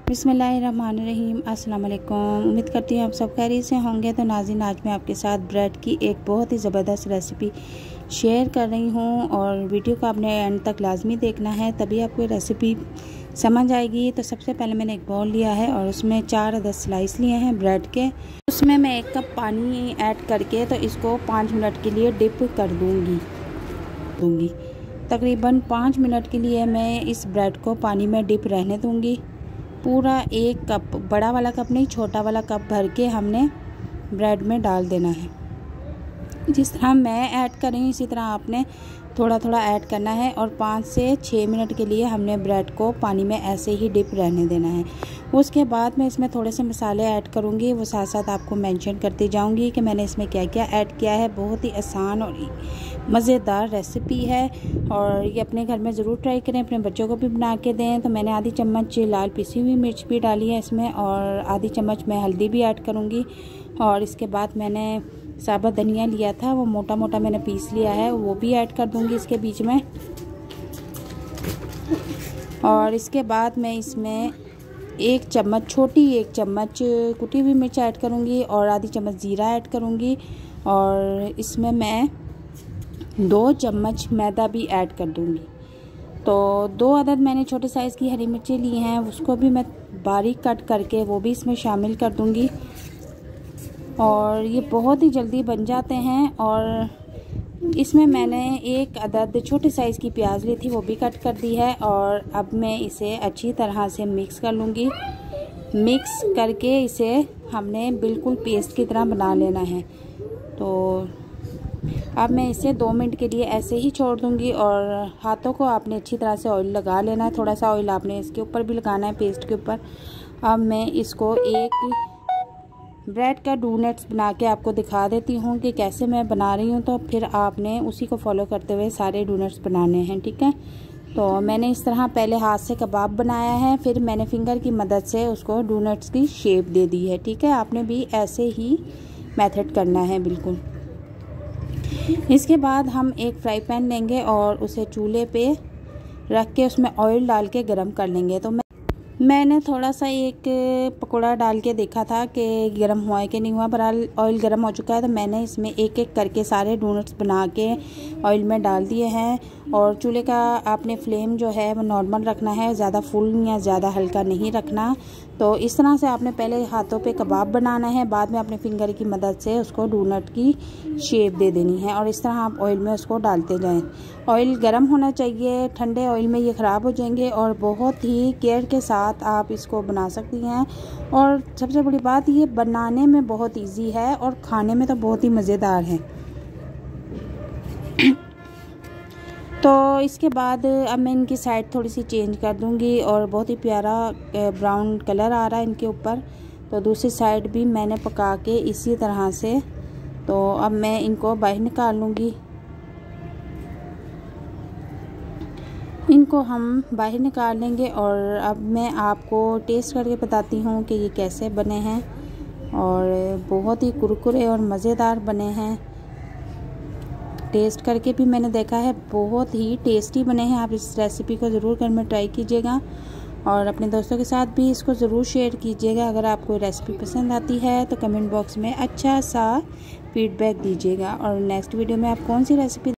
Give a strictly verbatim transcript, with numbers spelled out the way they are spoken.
बिस्मिल्लाहिर्रहमानिर्रहीम। अस्सलाम वालेकुम। उम्मीद करती हूँ आप सब खैरियत से होंगे। तो नाज़रीन, आज मैं आपके साथ ब्रेड की एक बहुत ही ज़बरदस्त रेसिपी शेयर कर रही हूँ और वीडियो को आपने एंड तक लाजमी देखना है, तभी आपको रेसिपी समझ आएगी। तो सबसे पहले मैंने एक बाउल लिया है और उसमें चार अदद स्लाइस लिए हैं ब्रेड के। उसमें मैं एक कप पानी ऐड करके तो इसको पाँच मिनट के लिए डिप कर दूँगी दूँगी तकरीबन पाँच मिनट के लिए मैं इस ब्रेड को पानी में डिप रहने दूँगी। पूरा एक कप, बड़ा वाला कप नहीं, छोटा वाला कप भर के हमने ब्रेड में डाल देना है। जिस तरह मैं ऐड कर रही हूँ इसी तरह आपने थोड़ा थोड़ा ऐड करना है और पाँच से छः मिनट के लिए हमने ब्रेड को पानी में ऐसे ही डिप रहने देना है। उसके बाद मैं इसमें थोड़े से मसाले ऐड करूँगी, वो साथ साथ आपको मेंशन करती जाऊँगी कि मैंने इसमें क्या क्या ऐड किया है। बहुत ही आसान और मज़ेदार रेसिपी है और ये अपने घर में ज़रूर ट्राई करें, अपने बच्चों को भी बना के दें। तो मैंने आधी चम्मच लाल पिसी हुई मिर्च भी डाली है इसमें और आधी चम्मच मैं हल्दी भी ऐड करूँगी। और इसके बाद मैंने साबुत धनिया लिया था, वो मोटा मोटा मैंने पीस लिया है, वो भी ऐड कर दूंगी इसके बीच में। और इसके बाद मैं इसमें एक चम्मच, छोटी एक चम्मच कुटी हुई मिर्च ऐड करूंगी और आधी चम्मच ज़ीरा ऐड करूंगी। और इसमें मैं दो चम्मच मैदा भी ऐड कर दूंगी। तो दो अदद मैंने छोटे साइज़ की हरी मिर्ची ली हैं, उसको भी मैं बारीक कट करके वो भी इसमें शामिल कर दूंगी। और ये बहुत ही जल्दी बन जाते हैं। और इसमें मैंने एक अदद छोटे साइज़ की प्याज ली थी, वो भी कट कर दी है। और अब मैं इसे अच्छी तरह से मिक्स कर लूँगी। मिक्स करके इसे हमने बिल्कुल पेस्ट की तरह बना लेना है। तो अब मैं इसे दो मिनट के लिए ऐसे ही छोड़ दूँगी और हाथों को आपने अच्छी तरह से ऑयल लगा लेना है। थोड़ा सा ऑयल आपने इसके ऊपर भी लगाना है, पेस्ट के ऊपर। अब मैं इसको एक ब्रेड का डोनट्स बना के आपको दिखा देती हूँ कि कैसे मैं बना रही हूँ, तो फिर आपने उसी को फॉलो करते हुए सारे डोनट्स बनाने हैं, ठीक है। तो मैंने इस तरह पहले हाथ से कबाब बनाया है, फिर मैंने फिंगर की मदद से उसको डोनट्स की शेप दे दी है, ठीक है। आपने भी ऐसे ही मेथड करना है बिल्कुल। इसके बाद हम एक फ्राई पैन लेंगे और उसे चूल्हे पे रख के उसमें ऑयल डाल के गरम कर लेंगे। तो मैं मैंने थोड़ा सा एक पकौड़ा डाल के देखा था कि गर्म हुआ है कि नहीं हुआ। बहरहाल ऑयल गर्म हो चुका है, तो मैंने इसमें एक एक करके सारे डोनट्स बना के ऑयल में डाल दिए हैं। और चूल्हे का आपने फ्लेम जो है वो नॉर्मल रखना है, ज़्यादा फुल या ज़्यादा हल्का नहीं रखना। तो इस तरह से आपने पहले हाथों पे कबाब बनाना है, बाद में अपने फिंगर की मदद से उसको डोनट की शेप दे देनी है और इस तरह आप ऑयल में उसको डालते जाएं। ऑयल गर्म होना चाहिए, ठंडे ऑयल में ये ख़राब हो जाएंगे। और बहुत ही केयर के साथ आप इसको बना सकती हैं। और सबसे बड़ी बात, ये बनाने में बहुत इजी है और खाने में तो बहुत ही मज़ेदार है। तो इसके बाद अब मैं इनकी साइड थोड़ी सी चेंज कर दूंगी और बहुत ही प्यारा ब्राउन कलर आ रहा है इनके ऊपर। तो दूसरी साइड भी मैंने पका के इसी तरह से, तो अब मैं इनको बाहर निकाल लूँगी। इनको हम बाहर निकाल लेंगे और अब मैं आपको टेस्ट करके बताती हूँ कि ये कैसे बने हैं। और बहुत ही कुरकुरे और मज़ेदार बने हैं। टेस्ट करके भी मैंने देखा है, बहुत ही टेस्टी बने हैं। आप इस रेसिपी को ज़रूर घर में ट्राई कीजिएगा और अपने दोस्तों के साथ भी इसको ज़रूर शेयर कीजिएगा। अगर आपको रेसिपी पसंद आती है तो कमेंट बॉक्स में अच्छा सा फीडबैक दीजिएगा। और नेक्स्ट वीडियो में आप कौन सी रेसिपी